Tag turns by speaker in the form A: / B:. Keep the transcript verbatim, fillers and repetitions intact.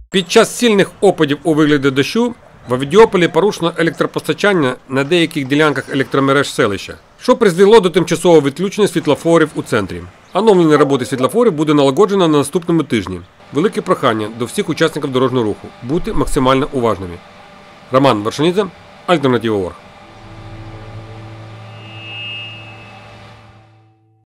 A: Під час сильних опадів у вигляді дощу в Авдіополі порушено електропостачання на деяких ділянках електромереж селища, що призвело до тимчасового відключення світлофорів у центрі. Оновлення роботи світлофорів буде налагоджено на наступному тижні. Велике прохання до всіх учасників дорожнього руху – бути максимально уважними. Роман Вершинідзе, Альтернатива точка орг.